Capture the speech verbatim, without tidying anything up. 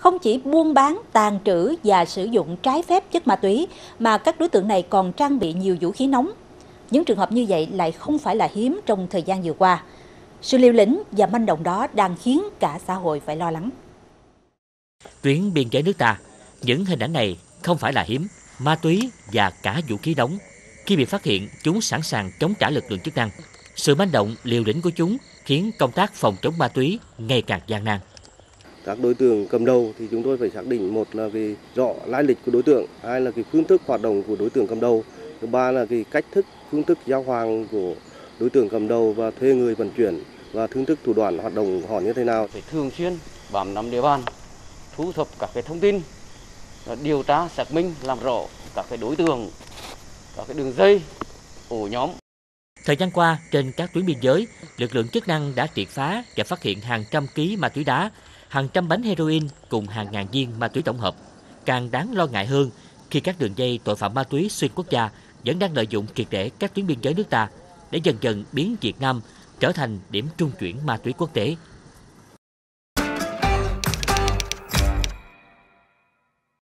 Không chỉ buôn bán, tàn trữ và sử dụng trái phép chất ma túy, mà các đối tượng này còn trang bị nhiều vũ khí nóng. Những trường hợp như vậy lại không phải là hiếm trong thời gian vừa qua. Sự liều lĩnh và manh động đó đang khiến cả xã hội phải lo lắng. Tuyến biên giới nước ta, những hình ảnh này không phải là hiếm, ma túy và cả vũ khí nóng. Khi bị phát hiện, chúng sẵn sàng chống trả lực lượng chức năng. Sự manh động, liều lĩnh của chúng khiến công tác phòng chống ma túy ngày càng gian nan. Các đối tượng cầm đầu thì chúng tôi phải xác định, một là cái rõ lai lịch của đối tượng, hai là cái phương thức hoạt động của đối tượng cầm đầu, thứ ba là cái cách thức, phương thức giao hàng của đối tượng cầm đầu và thuê người vận chuyển, và phương thức thủ đoạn hoạt động của họ như thế nào. Phải thường xuyên bám nắm địa bàn, thu thập các cái thông tin, điều tra xác minh làm rõ các cái đối tượng, các cái đường dây, ổ nhóm. Thời gian qua, trên các tuyến biên giới, lực lượng chức năng đã triệt phá và phát hiện hàng trăm ký ma túy đá, hàng trăm bánh heroin cùng hàng ngàn viên ma túy tổng hợp. Càng đáng lo ngại hơn khi các đường dây tội phạm ma túy xuyên quốc gia vẫn đang lợi dụng triệt để các tuyến biên giới nước ta để dần dần biến Việt Nam trở thành điểm trung chuyển ma túy quốc tế.